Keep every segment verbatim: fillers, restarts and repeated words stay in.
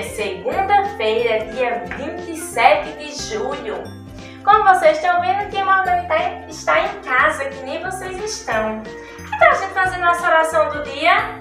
segunda-feira, dia vinte e sete de julho. Como vocês estão vendo, Tia Morgana está em casa, que nem vocês estão. Que tal a gente fazer nossa oração do dia?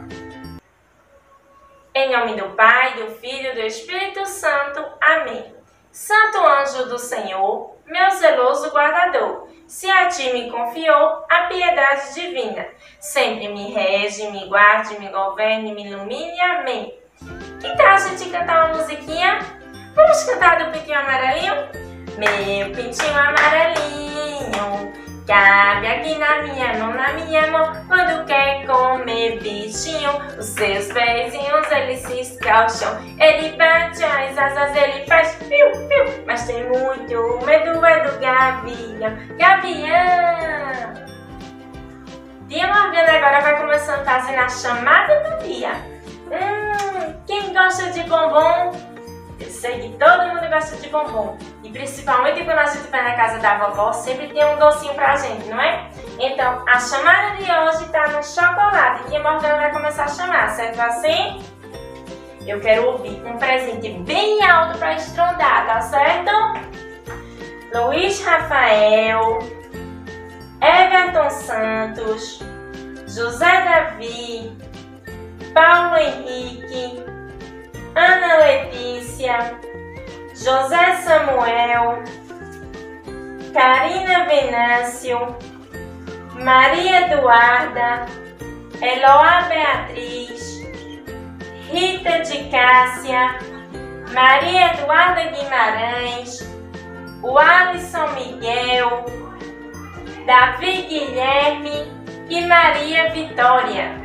Em nome do Pai, do Filho e do Espírito Santo. Amém. Santo anjo do Senhor, meu zeloso guardador, se a ti me confiou a piedade divina, sempre me rege, me guarde, me governe, me ilumine. Amém. Que tal a gente cantar uma musiquinha? Vamos cantar do Pintinho Amarelinho? Meu pintinho amarelinho, cabe aqui na minha mão, na minha mão. Quando quer comer bichinho, os seus pezinhos ele se escalcham. Ele bate as asas, ele faz piu, piu. Mas tem muito medo, é do gavião, gavião. Tia Morgana agora vai começando fazendo a chamada do dia. Hum, quem gosta de bombom? Eu sei que todo mundo gosta de bombom. E principalmente quando a gente vai na casa da vovó, sempre tem um docinho pra gente, não é? Então, a chamada de hoje tá no chocolate. E a Morgana vai começar a chamar, certo assim? Eu quero ouvir um presente bem alto pra estrondar, tá certo? Luiz Rafael, Everton Santos, José Davi, Paulo Henrique, Ana Letícia, José Samuel, Karina Venâncio, Maria Eduarda, Eloá Beatriz, Rita de Cássia, Maria Eduarda Guimarães, o Alisson Miguel, Davi Guilherme e Maria Vitória.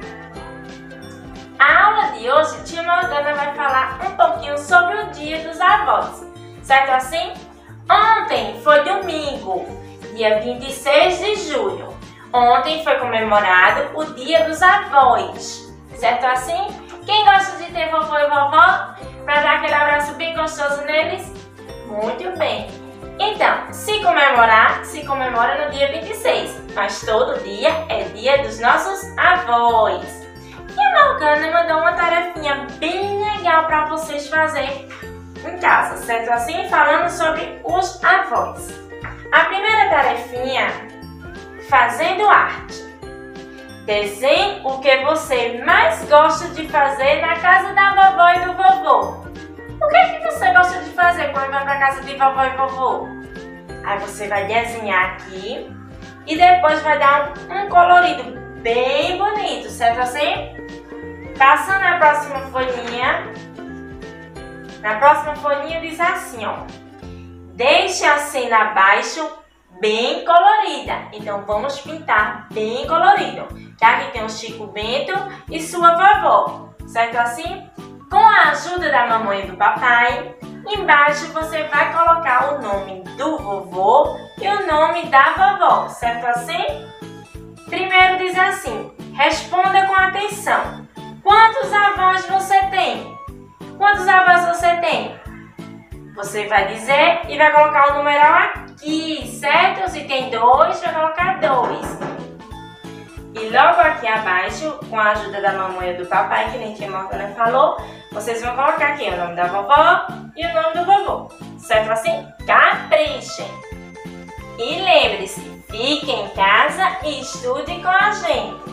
A aula de hoje, Tia Morgana vai falar um pouquinho sobre o Dia dos Avós, certo assim? Ontem foi domingo, dia vinte e seis de julho. Ontem foi comemorado o Dia dos Avós, certo assim? Quem gosta de ter vovô e vovó, para dar aquele abraço bem gostoso neles? Muito bem. Então, se comemorar, se comemora no dia vinte e seis, mas todo dia é dia dos nossos avós. E a Morgana mandou uma tarefinha bem legal para vocês fazerem em casa, certo assim? Falando sobre os avós. A primeira tarefinha, fazendo arte. Desenhe o que você mais gosta de fazer na casa da vovó e do vovô. O que é que você gosta de fazer quando vai para casa de vovó e vovô? Aí você vai desenhar aqui e depois vai dar um, um colorido bem bonito, certo assim? Passa na próxima folhinha. Na próxima folhinha diz assim, ó. Deixe a cena abaixo bem colorida. Então vamos pintar bem colorido. Que aqui tem o Chico Bento e sua vovó, certo assim? Com a ajuda da mamãe e do papai, embaixo você vai colocar o nome do vovô e o nome da vovó, certo assim? Primeiro diz assim, responda com atenção. Quantos avós você tem? Quantos avós você tem? Você vai dizer e vai colocar o numeral aqui, certo? Se tem dois, vai colocar dois. E logo aqui abaixo, com a ajuda da mamãe e do papai, que nem Tia Morgana falou, vocês vão colocar aqui o nome da vovó e o nome do vovô. Certo assim? Caprichem! E lembre-se, fique em casa e estude com a gente.